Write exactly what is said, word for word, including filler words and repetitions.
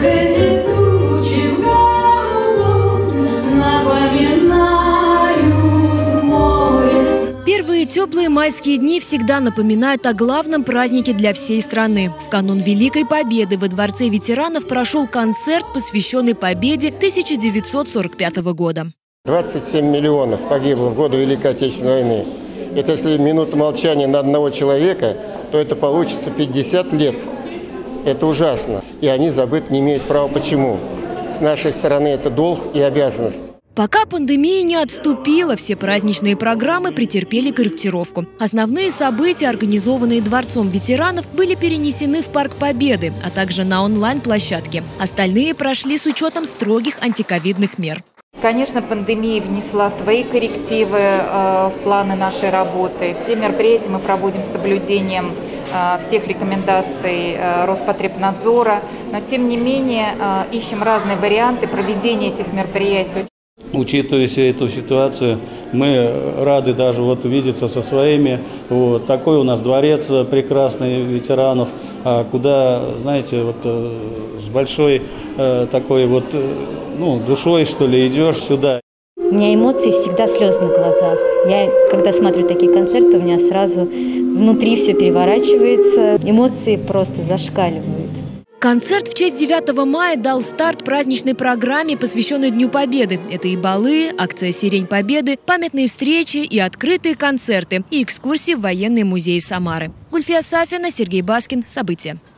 эти тучи в голубом напоминают море. Первые теплые майские дни всегда напоминают о главном празднике для всей страны. В канун Великой Победы во Дворце ветеранов прошел концерт, посвященный победе тысяча девятьсот сорок пятого года. двадцать семь миллионов погибло в годы Великой Отечественной войны. Это если минута молчания на одного человека, то это получится пятьдесят лет. Это ужасно. И они забыть не имеют права. Почему? С нашей стороны это долг и обязанность. Пока пандемия не отступила, все праздничные программы претерпели корректировку. Основные события, организованные Дворцом ветеранов, были перенесены в Парк Победы, а также на онлайн-площадке. Остальные прошли с учетом строгих антиковидных мер. Конечно, пандемия внесла свои коррективы э, в планы нашей работы. Все мероприятия мы проводим с соблюдением э, всех рекомендаций э, Роспотребнадзора, но тем не менее э, ищем разные варианты проведения этих мероприятий. Учитывая всю эту ситуацию, мы рады даже вот видеться со своими. Вот такой у нас дворец прекрасный ветеранов, куда, знаете, вот с большой такой вот, ну, душой, что ли, идешь сюда. У меня эмоции всегда слезы на глазах. Я, когда смотрю такие концерты, у меня сразу внутри все переворачивается, эмоции просто зашкаливают. Концерт в честь девятого мая дал старт праздничной программе, посвященной Дню Победы. Это и балы, акция «Сирень Победы», памятные встречи и открытые концерты, и экскурсии в военный музей Самары. Гульфия Сафина, Сергей Баскин. События.